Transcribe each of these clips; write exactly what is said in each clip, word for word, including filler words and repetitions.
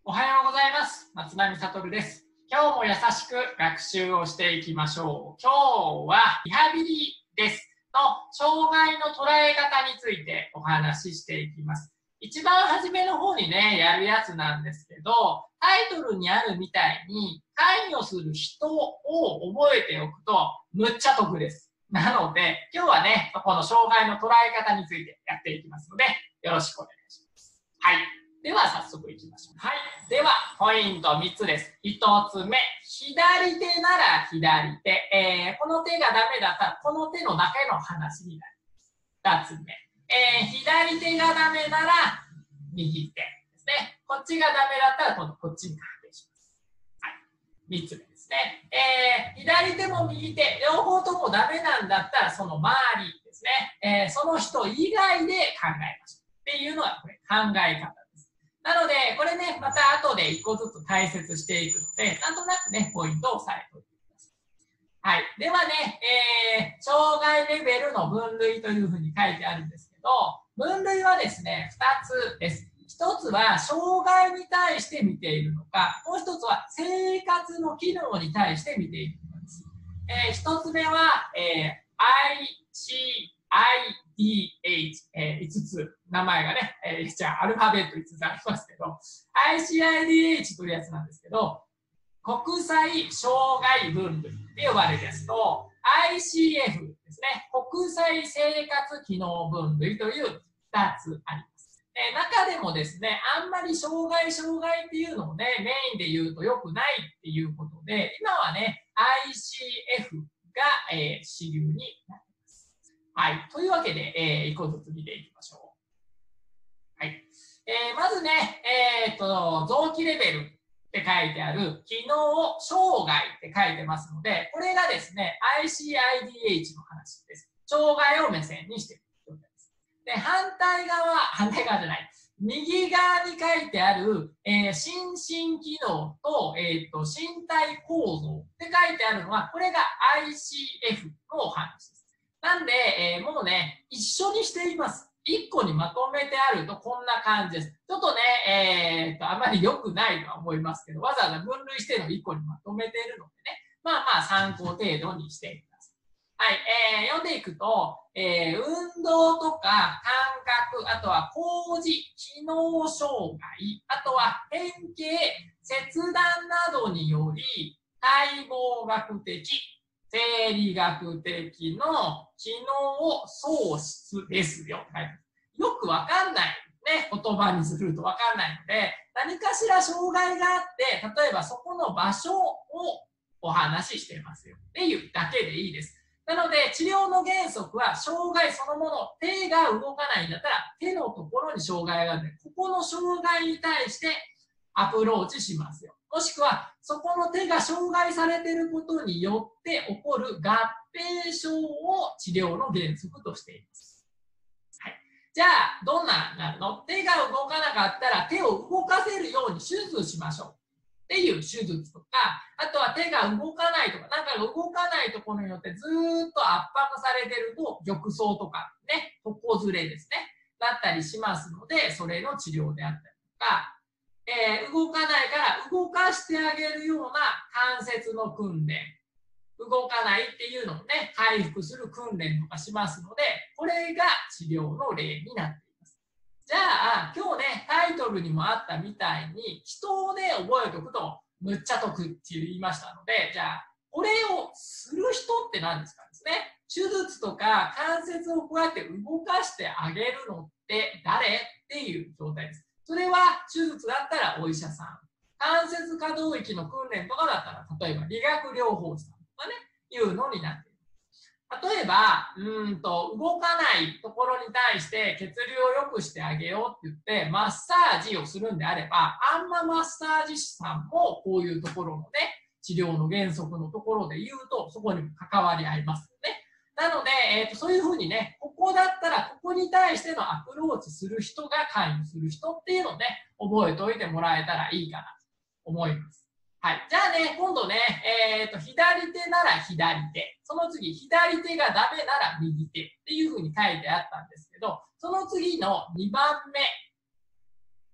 おはようございます。松並悟です。今日も優しく学習をしていきましょう。今日はリハビリですの障害の捉え方についてお話ししていきます。一番初めの方にね、やるやつなんですけど、タイトルにあるみたいに関与する人を覚えておくとむっちゃ得です。なので、今日はね、この障害の捉え方についてやっていきますので、よろしくお願いします。はい。では早速いきましょう。はい。では、ポイントみっつです。ひとつめ、左手なら左手。えー、この手がダメだったら、この手のだけの話になります。ふたつめ、えー、左手がダメなら、右手ですね。こっちがダメだったら、今度こっちに関係します。はい。みっつめですね。えー、左手も右手、両方ともダメなんだったら、その周りですね。えー、その人以外で考えましょう。っていうのが、これ、考え方。なので、これね、また後で一個ずつ解説していくので、なんとなくね、ポイントを押さえておいてください。はい。ではね、えー、障害レベルの分類というふうに書いてあるんですけど、分類はですね、ふたつです。ひとつは、障害に対して見ているのか、もうひとつは、生活の機能に対して見ているのかです。えー、ひとつめは、えー、アイシーアイディーエイチ、えー、いつつ名前がね、えー、じゃあアルファベットいつつありますけど、アイシーアイディーエイチ というやつなんですけど、国際障害分類って呼ばれるやつと、アイシーエフ ですね、国際生活機能分類というふたつあります。えー、中でもですね、あんまり障害、障害っていうのをね、メインで言うと良くないっていうことで、今はね、アイシーエフ が、えー、主流になっています。はい。というわけで、えー、一個ずつ見ていきましょう。はい。えー、まずね、えっと、臓器レベルって書いてある、機能障害って書いてますので、これがですね、アイシーアイディーエイチ の話です。障害を目線にしている状態です。で、反対側、反対側じゃない。右側に書いてある、えー、心身機能と、えーと、身体構造って書いてあるのは、これが アイシーエフ のお話です。なんで、えー、もうね、一緒にしています。一個にまとめてあるとこんな感じです。ちょっとね、えー、とあまり良くないとは思いますけど、わざわざ分類しての一個にまとめているのでね、まあまあ参考程度にしてください。はい、えー、読んでいくと、えー、運動とか感覚、あとは工事、機能障害、あとは変形、切断などにより、解剖学的、生理学的の機能喪失ですよ。はい、よくわかんない、ね、言葉にするとわかんないので、何かしら障害があって、例えばそこの場所をお話ししてますよっていうだけでいいです。なので、治療の原則は、障害そのもの、手が動かないんだったら、手のところに障害があるので、ここの障害に対してアプローチしますよ。もしくは、そこの手が障害されていることによって起こる合併症を治療の原則としています。はい、じゃあ、どんななるの？手が動かなかったら手を動かせるように手術しましょう。っていう手術とか、あとは手が動かないとか、なんか動かないところによってずっと圧迫されてると、褥瘡とかね、床ずれですね、だったりしますので、それの治療であったりとか、えー、動かないから動かしてあげるような関節の訓練、動かないっていうのをね、回復する訓練とかしますので、これが治療の例になっています。じゃあ、今日ね、タイトルにもあったみたいに、人をね、覚えておくと、むっちゃ得って言いましたので、じゃあ、これをする人って何ですかですね。手術とか関節をこうやって動かしてあげるのって誰っていう状態です。それは手術だったらお医者さん。関節可動域の訓練とかだったら、例えば理学療法士さんとかね、いうのになっている。例えば、うんと動かないところに対して血流を良くしてあげようって言ってマッサージをするんであれば、あんまマッサージ師さんもこういうところのね、治療の原則のところで言うと、そこにも関わり合いますよね。なので、えーと、そういうふうにね、ここだったらここに対してのアプローチする人が関与する人っていうのをね、覚えておいてもらえたらいいかなと思います。はい。じゃあね、今度ね、えっと、左手なら左手。その次、左手がダメなら右手っていうふうに書いてあったんですけど、その次のにばんめ。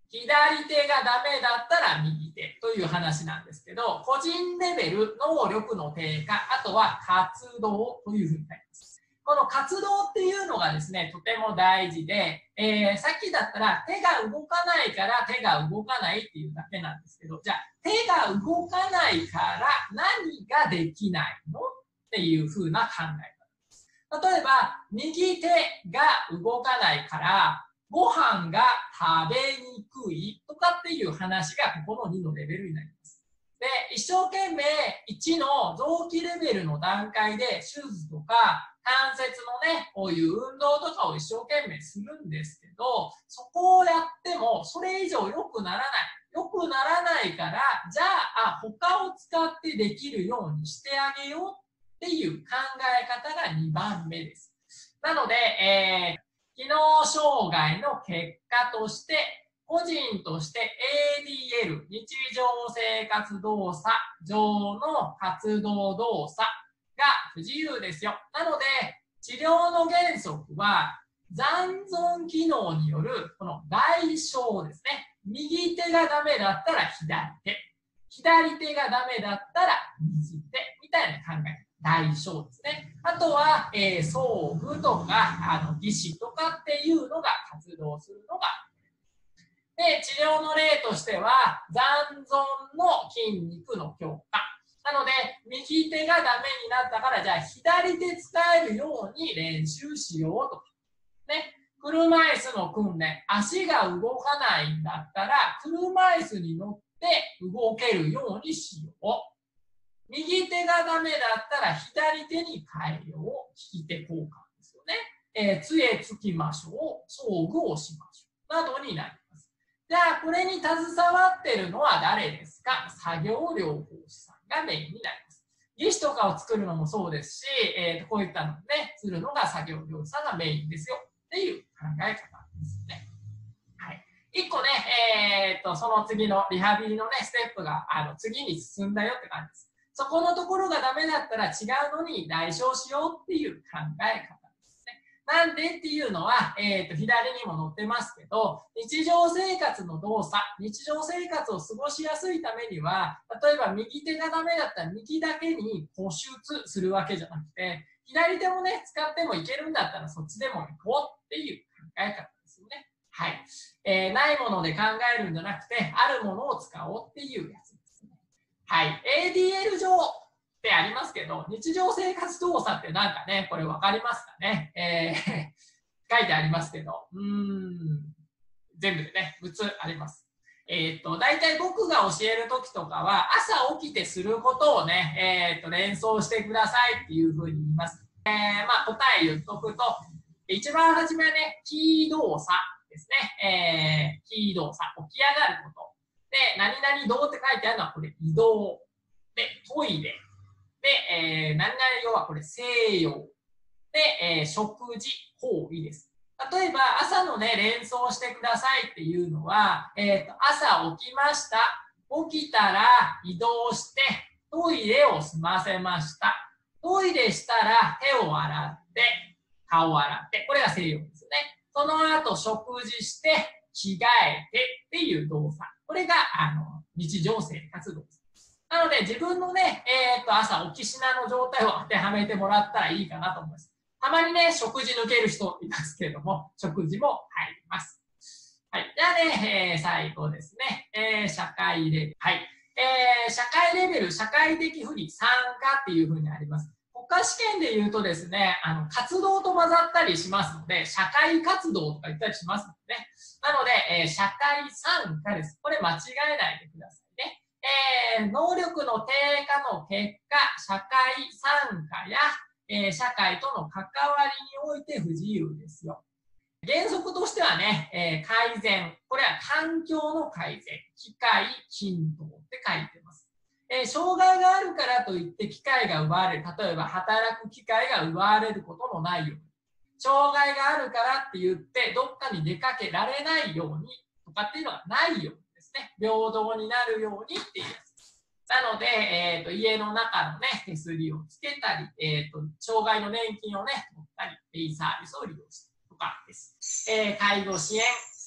左手がダメだったら右手という話なんですけど、個人レベル、能力の低下、あとは活動というふうになります。この活動っていうのがですね、とても大事で、えー、さっきだったら手が動かないから手が動かないっていうだけなんですけど、じゃあ手が動かないから何ができないのっていうふうな考え方です。例えば、右手が動かないから、ご飯が食べにくいとかっていう話がここのにのレベルになります。で、一生懸命いちの臓器レベルの段階で手術とか関節のね、こういう運動とかを一生懸命するんですけど、そこをやってもそれ以上良くならない。良くならないから、じゃあ、あ、他を使ってできるようにしてあげようっていう考え方がにばんめです。なので、えー機能障害の結果として、個人として エーディーエル、日常生活動作上の活動動作が不自由ですよ。なので、治療の原則は、残存機能によるこの外傷ですね。右手がダメだったら左手。左手がダメだったら右手みたいな考え。代償ですね。あとは、えー、装具とか、あの、義手とかっていうのが活動するのが。で、治療の例としては、残存の筋肉の強化。なので、右手がダメになったから、じゃあ左手使えるように練習しようとか。ね。車椅子の訓練、足が動かないんだったら、車椅子に乗って動けるようにしよう。右手がダメだったら左手に変えよう。利き手交換ですよね。えー、杖つきましょう。装具をしましょう。などになります。じゃあ、これに携わっているのは誰ですか？作業療法士さんがメインになります。義手とかを作るのもそうですし、えー、こういったのをね、するのが作業療法士さんがメインですよっていう考え方ですね。はい。いっこね、えー、とその次のリハビリのね、ステップがあの次に進んだよって感じです。そこのところがダメだったら違うのに代償しようっていう考え方ですね。なんでっていうのは、えー、と左にも載ってますけど、日常生活の動作、日常生活を過ごしやすいためには、例えば右手がダメだったら右だけに固執するわけじゃなくて、左手もね、使ってもいけるんだったらそっちでも行こうっていう考え方ですよね。はい。えー、ないもので考えるんじゃなくて、あるものを使おうっていうやつです。はい。エーディーエル 上ってありますけど、日常生活動作ってなんかね、これ分かりますかね。えー、書いてありますけど、うーん、全部でね、むっつあります。えっと、大体僕が教えるときとかは、朝起きてすることをね、えっと、連想してくださいっていうふうに言います。えー、まあ、答え言っとくと、一番初めはね、キー動作ですね。えー、キー動作、起き上がること。で、何々動って書いてあるのはこれ移動。で、トイレ。で、えー、何々用はこれ西洋。で、えー、食事行為です。例えば、朝のね、連想してくださいっていうのは、えーと、朝起きました。起きたら移動して、トイレを済ませました。トイレしたら手を洗って、顔を洗って、これが西洋ですよね。その後、食事して、着替えてっていう動作。これがあの日常生活動作。なので自分のね、えー、と朝起きしなの状態を当てはめてもらったらいいかなと思います。たまにね、食事抜ける人いますけれども、食事も入ります。はい。じゃあね、えー、最後ですね、えー、社会レベル。はい。えー、社会レベル、社会的不利、参加っていうふうにあります。国家試験で言うとですね、あの活動と混ざったりしますので、社会活動とか言ったりしますのでね。なので、えー、社会参加です。これ間違えないでくださいね。えー、能力の低下の結果、社会参加や、えー、社会との関わりにおいて不自由ですよ。原則としてはね、えー、改善。これは環境の改善。機会、均等って書いてます。えー、障害があるからといって機会が奪われる。例えば働く機会が奪われることのないように。障害があるからって言ってどっかに出かけられないようにとかっていうのがないようにですね。平等になるようにっていうやつです。なので、えー、と家の中のね、手すりをつけたり、えー、と障害の年金をね、取ったり、デイサービスを利用したりとかです。えー、介護支援、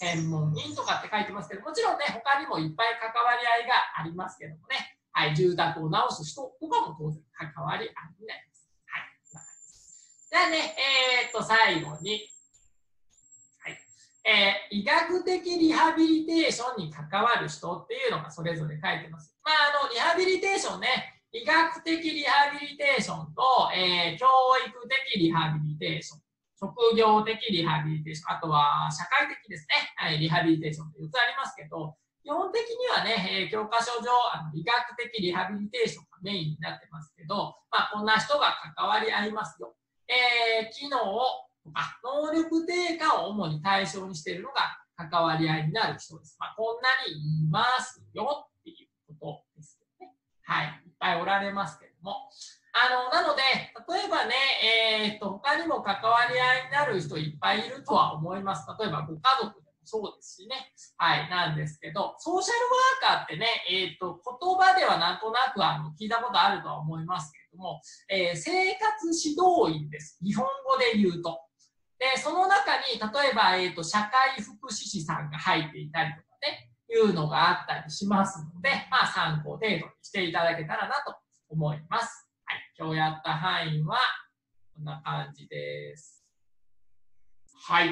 専門員とかって書いてますけど、もちろんね、他にもいっぱい関わり合いがありますけどもね、はい、住宅を直す人とかも当然関わり合いになります。はい、じゃあね、えー、っと、最後に、はい、えー、医学的リハビリテーションに関わる人っていうのがそれぞれ書いてます。まあ、あの、リハビリテーションね、医学的リハビリテーションと、えー、教育的リハビリテーション、職業的リハビリテーション、あとは社会的ですね、はい、リハビリテーションとよっつありますけど、基本的にはね、えー、教科書上あの、医学的リハビリテーションがメインになってますけど、まあ、こんな人が関わり合いますよ。えー、機能とか能力低下を主に対象にしているのが関わり合いになる人です。まあ、こんなにいますよっていうことですよね。はい。いっぱいおられますけども。あの、なので、例えばね、えー、っと、他にも関わり合いになる人いっぱいいるとは思います。例えばご家族でもそうですしね。はい、なんですけど、ソーシャルワーカーってね、えー、っと、言葉ではなんとなくあの聞いたことあるとは思いますけれども、えー、生活指導員です。日本語で言うと。で、その中に、例えば、えー、と社会福祉士さんが入っていたりとかね、いうのがあったりしますので、まあ、参考程度にしていただけたらなと思います。はい、今日やった範囲は、こんな感じです。はい。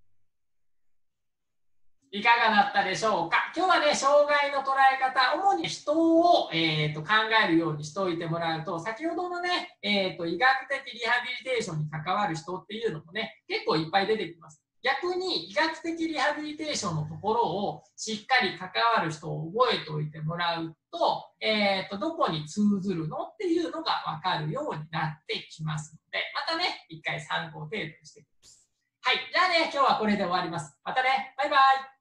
いかがだったでしょうか。今日はね、障害の捉え方、主に人を、えー、と考えるようにしておいてもらうと、先ほどのね、えー、と医学的リハビリテーションに関わる人っていうのもね、結構いっぱい出てきます。逆に医学的リハビリテーションのところをしっかり関わる人を覚えておいてもらうと、えー、とどこに通ずるのっていうのが分かるようになってきますので、またね、一回参考程度にしていきます。はい、じゃあね、今日はこれで終わります。またね、バイバイ。